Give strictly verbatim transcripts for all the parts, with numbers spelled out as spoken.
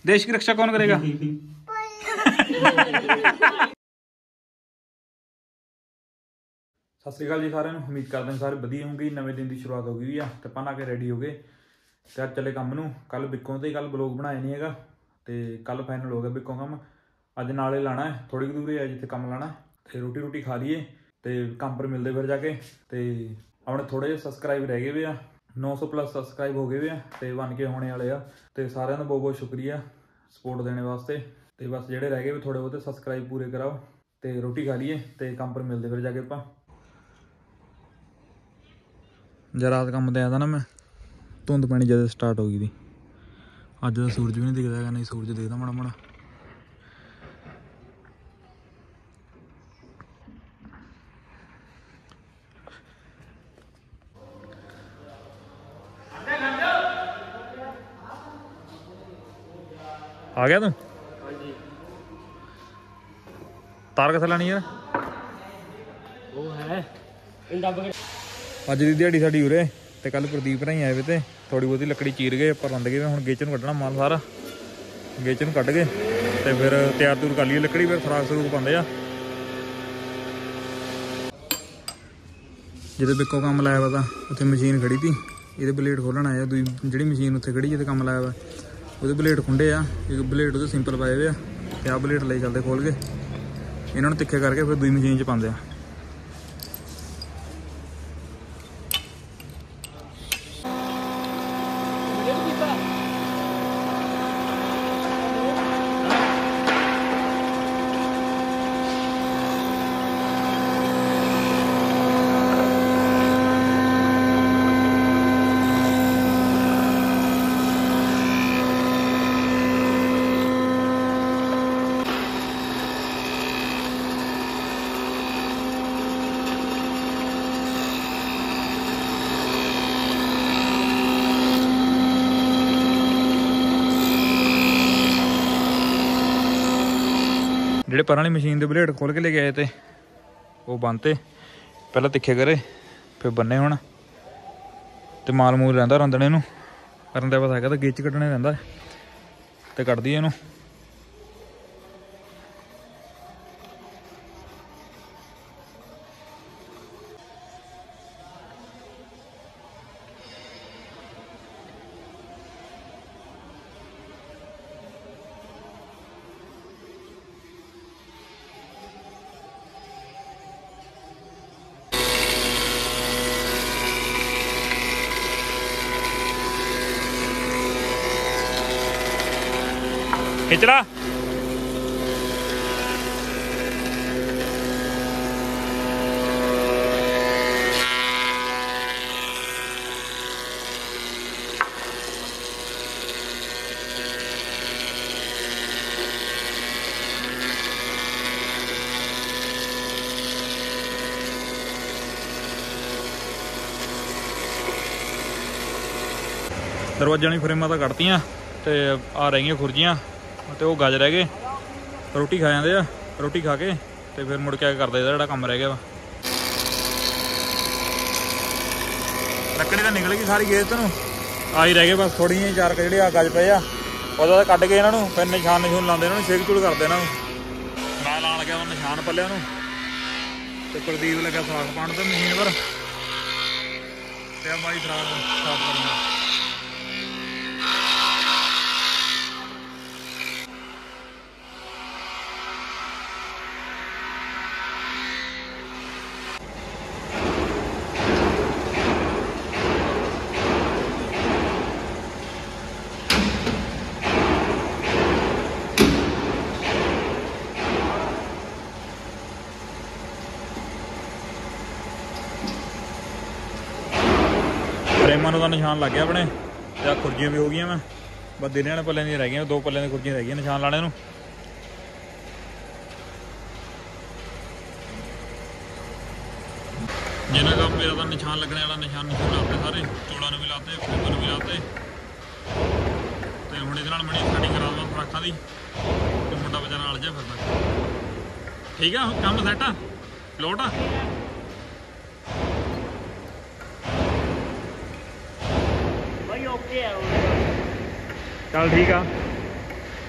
देश की रक्षा कौन करेगा? सत श्री अकाल जी सारिਆਂ ਨੂੰ। उम्मीद करते हैं सारे वधिया होंगे। नवे दिन की शुरुआत हो गई है तो अपन आके रेडी हो गए तो अब चले काम नूं। कल बिक्कों तो कल ब्लॉग बनाया नहीं है तो कल फाइनल हो गया बिक्कों काम। अज नाले लाना है, थोड़ी दूर है जिते काम लाना तो रोटी रोटी खा लीए तो काम पर मिलते फिर जाके। तो अपने थोड़े जे सबसक्राइब रह गए वे आ, नौ सौ प्लस सबसक्राइब हो गए वे आ तो बन के होने वाले आ। तो सारिਆਂ ਦਾ बहुत बहुत शुक्रिया सपोर्ट देने वास्ते। तो बस ਜਿਹੜੇ रह गए थोड़े बहुत सबसक्राइब पूरे कराओ तो रोटी खा लीए तो काम पर मिलते फिर जाके। आप जब रात काम तो आया था ना मैं, धुंध पैनी जद स्टार्ट हो गई थी। अज तो सूरज भी नहीं दिखता है, नहीं सूरज दिखता माड़ा माड़ा। आ गया तू? तार किथे लानी यार? वो है अज की दिहाड़ी साडी उरे ते कल प्रदीप भराई आए वे ते थोड़ी बहुती लकड़ी चीर गए पर रंद गए। हुण गेचन कड्ढना माल सारा, गेचन कड्ढ के ते फिर तैयार तूर कर लीए लकड़ी, फिर खराक सरूक पाਉਂਦੇ ਆ। जिदे बिक्को काम लाया वा तां उत्थे मशीन खड़ी थी, ਇਹਦੇ ਬਲੇਡ ਖੋਲਣ ਆਇਆ। दूई ਜਿਹੜੀ मशीन उत्थे खड़ी जिते काम लाया वा ਉਹਦੇ ਬਲੇਡ ਖੁੰਡੇ ਆ। ਇੱਕ ਬਲੇਡ ਉਹਦੇ ਸਿੰਪਲ ਪਾਏ ਵੇ ਆ ਤੇ ਆਹ ਬਲੇਡ ਲਈ ਚੱਲਦੇ ਖੋਲ ਕੇ ਇਹਨਾਂ ਨੂੰ ਤਿੱਖੇ ਕਰਕੇ ਫਿਰ ਦੂਈ ਮਸ਼ੀਨ 'ਚ ਪਾਉਂਦੇ ਆ। ਜਿਹੜੇ ਪਰ ਵਾਲੀ ਮਸ਼ੀਨ ਦੇ ਬਲੇਡ ਖੋਲ ਕੇ ਲੈ ਕੇ ਆਏ ਤੇ ਉਹ ਬੰਨਤੇ, ਪਹਿਲਾਂ ਤਿੱਖੇ ਕਰੇ ਫਿਰ ਬੰਨੇ। ਹੁਣ ਤੇ ਮਾਲ ਮੂਲ ਰਹਿੰਦਾ ਰੰਦਣੇ ਨੂੰ ਕਰਨ ਦਾ ਪਤਾ ਹੈਗਾ ਤਾਂ ਗੇਚ ਕੱਢਣੇ ਰਹਿੰਦਾ ਤੇ ਕੱਢਦੀ ਇਹਨੂੰ। खिचड़ा दरवाजे वाली फ्रेमां तो कटतियां ते आ रही खुरजियां तो वो गज रह गए। रोटी खा जाते आ, रोटी खा के तो फिर मुड़ के करते जो काम रह गया वा। लकड़ी तो निकल गई सारी गेज तू आ ही रह गए बस थोड़ी जी चार जो आ गज पे आ वो कट के इन्हों फिर निशान निशान लाते इन्होंने छेक चूड़ करते इन्हों। मैं ला लग्या निशान पलिया तो प्रदीप लग्या साग पाने तो मशीन पर माई खराब साफ करना। फ्रेमां का निशान लग गया अपने तो खुरजियां भी हो गई। मैं बस दिने वाले पल्ले दी रह गई, दो पल्ले दी खुरजियां रह गई निशान लाने नूं। जिन्हें काम मेरा तो निशान लगने वाला निशान निशान लाते सारे, चोलों भी लाते, फ्रेमां भी लाते। तो हुण इहदे नाल मणी सेटिंग करा देवां फराकां दी ते मुंडा बेचारा नाल जा फिरदा। ठीक है काम सैट आ लोट आ। चल ठीक आ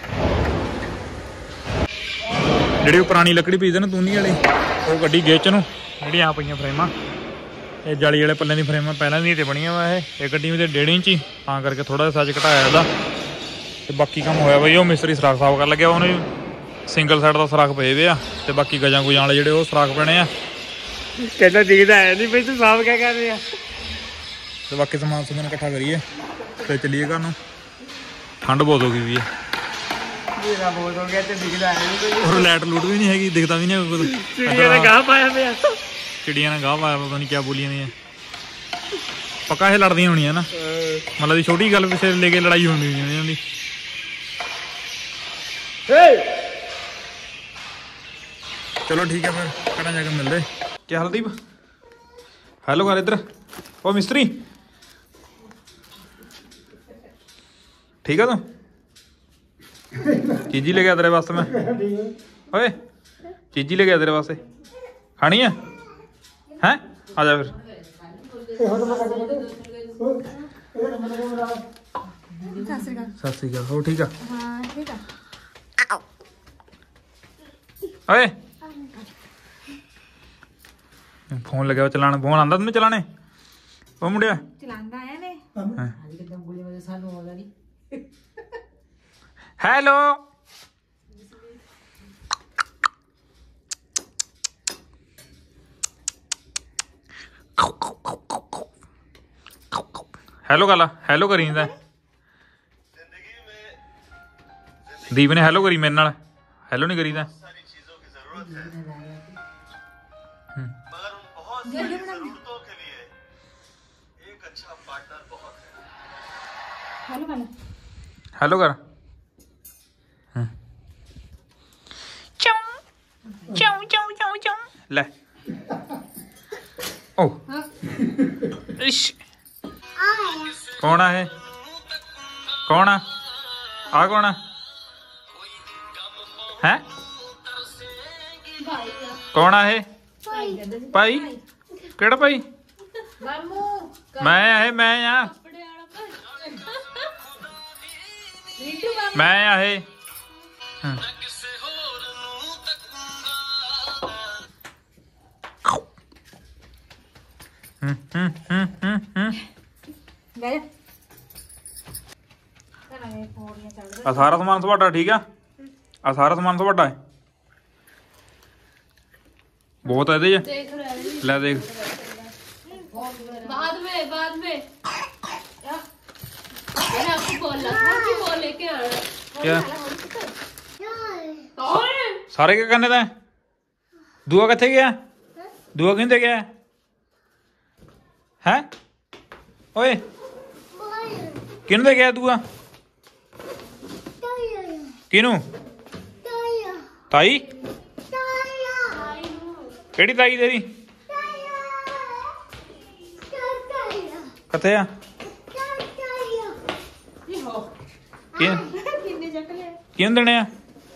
ਜਿਹੜੀ ਪੁਰਾਣੀ ਲੱਕੜੀ ਪੀਸਦੇ ਨਾ ਤੂਨੀ ਵਾਲੀ ਉਹ ਗੱਡੀ ਗੇਚ ਨੂੰ ਜਿਹੜੀਆਂ ਆ ਪਈਆਂ ਫਰੇਮਾਂ ਇਹ ਜਾਲੀ ਵਾਲੇ ਪੱਲਿਆਂ ਦੀ ਫਰੇਮਾਂ ਪਹਿਲਾਂ ਦੀਆਂ ਤੇ ਬਣੀਆਂ ਵਾ ਇਹ ਇਹ ਗੱਡੀ ਵੀ ਤੇ ਡੇਢ ਇੰਚੀ ਤਾਂ ਕਰਕੇ ਥੋੜਾ ਜਿਹਾ ਸਾਈਜ਼ ਘਟਾਇਆ ਇਹਦਾ ਤੇ ਬਾਕੀ ਕੰਮ ਹੋਇਆ ਬਈ ਉਹ ਮਿਸਤਰੀ ਸਰਾਖ ਸਾਫ਼ ਕਰਨ ਲੱਗਿਆ ਉਹਨੇ ਸਿੰਗਲ ਸਾਈਡ ਦਾ ਸਰਾਖ ਪਏ ਵੇ ਆ ਤੇ ਬਾਕੀ ਗਜਾਂ ਗੁਜਾਂ ਵਾਲੇ ਜਿਹੜੇ ਉਹ ਸਰਾਖ ਪੈਣੇ ਆ ਕਹਿੰਦਾ ਦਿਖਦਾ ਹੈ ਨਹੀਂ ਬਈ ਤੂੰ ਸਾਫ਼ ਕਿਆ ਕਰ ਰਿਹਾ ਤੇ ਬਾਕੀ ਸਮਾਨ ਸਮੂਨ ਇਕੱਠਾ ਕਰੀਏ ਤੇ ਚੱਲੀਏ ਘਰ ਨੂੰ ਠੰਡ ਬਹੁਤ ਹੋ ਗਈ ਵੀ ਹੈ ਮੇਰਾ ਬਹੁਤ ਹੋ ਗਿਆ ਤੇ ਦਿਖਦਾ ਹੈ ਨਹੀਂ ਕੋਈ ਹੋਰ ਲਾਈਟ ਲੂਟ ਵੀ ਨਹੀਂ ਹੈਗੀ ਦਿਖਦਾ ਵੀ ਨਹੀਂ ਕੁਝ ਚਿੜੀਆਂ ਨੇ ਗਾਹ ਪਾਇਆ ਪਿਆ ਚਿੜੀਆਂ ਨੇ ਗਾਹ ਪਾਇਆ ਪਤਾ ਨਹੀਂ ਕਿਆ ਬੋਲੀਆਂ ਦੀਆਂ ਪੱਕਾ ਇਹ ਲੜਦੀਆਂ ਹੋਣੀਆਂ ਨਾ ਮਤਲਬ ਦੀ ਛੋਟੀ ਗੱਲ ਪਿੱਛੇ ਲੈ ਕੇ ਲੜਾਈ ਹੁੰਦੀ ਇਹਨਾਂ ਦੀ ਚਲੋ ਠੀਕ ਹੈ ਫਿਰ ਘਰਾਂ ਜਾ ਕੇ ਮਿਲਦੇ ਕੀ ਹਲਦੀਪ ਹੈਲੋ ਕਰ ਇੱਧਰ ਉਹ ਮਿਸਤਰੀ ਠੀਕ ਆ ਤੂੰ ਚੀਜ਼ੀ ਲੈ ਗਿਆ ਤੇਰੇ ਵਾਸਤੇ ਮੈਂ ਓਏ ਚੀਜ਼ੀ ਲੈ ਗਿਆ ਤੇਰੇ ਵਾਸਤੇ ਖਾਣੀ ਆ ਹੈਂ ਆ ਜਾ ਫਿਰ ਸਤਿ ਸ਼੍ਰੀ ਅਕਾਲ ਹੋ ਠੀਕ ਆ ਹਾਂ ਠੀਕ ਆ ਓਏ ਫੋਨ ਲਗਾਇਆ ਚਲਾਣਾ ਫੋਨ ਆਂਦਾ ਤੈਨੂੰ ਚਲਾਣੇ ਉਹ ਮੁੰਡਿਆ ਚਲਾਉਂਦਾ ਆਇਆ ਨੇ ਹੈਲੋ ਹੈਲੋ ਗੱਲ ਹੈਲੋ ਕਰੀ ਜਾਂਦਾ ਦੀਪ ਨੇ ਹੈਲੋ ਕਰੀ ਮੇਰੇ ਨਾਲ ਹੈਲੋ ਨਹੀਂ ਕਰੀਦਾ हेलो कर ले ओ इश कौन है कौन है आ कौन है हैं कौन है भाई केड़ा भाई मैं है मैं यहाँ मैं आहे आ सारा समान ਤੁਹਾਡਾ ठीक है आ सारा समान ਤੁਹਾਡਾ है बहुत है ये ले देख बाद में बाद में मैंने आपको बोला था कि वो लेके आना क्या कौन सारे क्या करने थे दुआ किथे गया दुआ किंदे गया है ओए किन दे गया दुआ किनू ताई केड़ी ताई तेरी किथे आ ਕਿਹਨ ਦੇਣੇ ਆ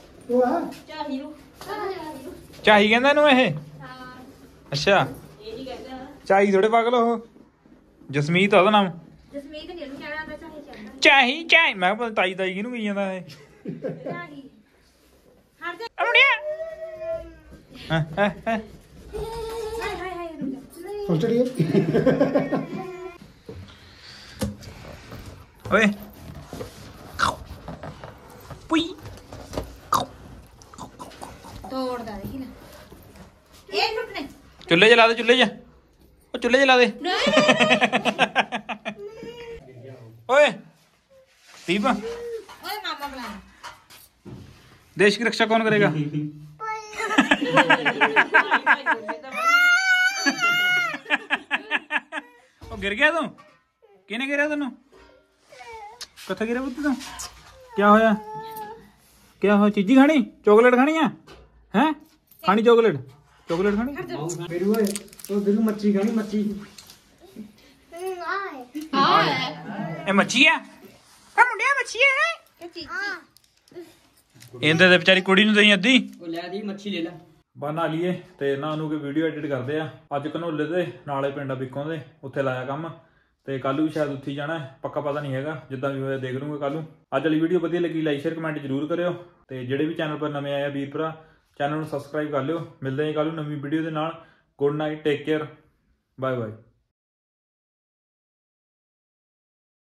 ਚਾਹੀ ਕਹਿੰਦਾ ਇਹਨੂੰ ਇਹ ਅੱਛਾ ਚਾਹੀ ਥੋੜੇ ਪਾਗਲ ਉਹ ਜਸਮੀਤ ਆ ਉਹਦਾ ਨਾਮ ਜਸਮੀਤ ਨਹੀਂ ਉਹਨੂੰ ਕਹਿਣਾ ਆਂਦਾ ਚਾਹੀ ਚਾਹੀ ਚਾਹੀ ਚਾਹੀ ਮੈਂ ਪਤਾ ਤਾਈ ਤਾਈ ਕਿਹਨੂੰ ਕਹੀ ਜਾਂਦਾ ਇਹ ਚਾਹੀ ਹਰ ਜਾ ਅਮੜਿਆ ਹਾਂ ਹਾਂ ਹਾਂ ਹਾਏ ਹਾਏ ਹਾਏ ਰੁਕ ਜਾ ਓਏ ਪੁਈ ਤੋੜਦਾ ਦੇਖੀ ਨਾ ਇਹ ਟੁੱਟਨੇ ਚੁੱਲ੍ਹੇ ਜਲਾ ਦੇ ਚੁੱਲ੍ਹੇ 'ਚ ਉਹ ਚੁੱਲ੍ਹੇ ਜਲਾ ਦੇ ਓਏ ਦੀਪ ਓਏ ਮਾਮਾ ਬੁਲਾ देश की रक्षा कौन करेगा ਉਹ ਗਿਰ ਗਿਆ ਤੂੰ ਕਿਹਨੇ ਗਿਰਿਆ ਤੈਨੂੰ ਕਿੱਥੇ ਗਿਰਿਆ ਪੁੱਤ ਤੂੰ ਕੀ ਹੋਇਆ ਕੀ ਹੋਇਆ ਚੀਜ਼ੀ ਖਾਣੀ ਚਾਕਲੇਟ ਖਾਣੀ ਆ ਹੈ ਖਾਣੀ ਚਾਕਲੇਟ ਚਾਕਲੇਟ ਖਾਣੀ मेरू है तो देखो मच्छी खानी मच्छी ਇਹ ਮੱਛੀ ਆ ਆ ਮੁੰਡਿਆ ਮੱਛੀ ਆ ਇਹ ਚੀਜ਼ੀ ਇਹਦੇ ਤੇ ਵਿਚਾਰੀ ਕੁੜੀ ਨੂੰ ਦਈ ਅੱਧੀ ਉਹ ਲੈ ਦੀ ਮੱਛੀ ਲੈ ਲੈ ਬਣਾ ਲਈਏ ਤੇ ਇਹਨਾਂ ਨੂੰ ਕਿ ਵੀਡੀਓ ਐਡਿਟ ਕਰਦੇ ਆ ਅੱਜ ਘਨੌਲੇ ਦੇ ਨਾਲੇ ਪਿੰਡ ਬਿੱਕੋਂ ਦੇ ਉੱਥੇ ਲਾਇਆ ਕੰਮ ਤੇ ਕੱਲ ਨੂੰ ਵੀ ਸ਼ਾਇਦ ਉੱਥੇ ਜਾਣਾ ਪੱਕਾ ਪਤਾ ਨਹੀਂ ਹੈਗਾ ਜਿੱਦਾਂ ਵੀ ਹੋਇਆ ਦੇਖ ਲੂੰਗਾ ਕੱਲ ਨੂੰ ਅੱਜ ਵਾਲੀ ਵੀਡੀਓ ਵਧੀਆ ਲੱਗੀ ਲਾਈਕ ਸ਼ੇਅਰ ਕਮੈਂਟ ਜ਼ਰੂਰ ਕਰਿਓ ਤੇ ਜਿਹੜੇ ਵੀ ਚੈਨਲ ਪਰ ਨਵੇਂ ਆਏ ਆ ਵੀਰ ਭਰਾ ਚੈਨਲ ਨੂੰ ਸਬਸਕ੍ਰਾਈਬ ਕਰ ਲਿਓ। ਮਿਲਦੇ ਹਾਂ ਕੱਲ੍ਹ ਨੂੰ ਨਵੀਂ ਵੀਡੀਓ ਦੇ ਨਾਲ। Good night, take care, bye bye.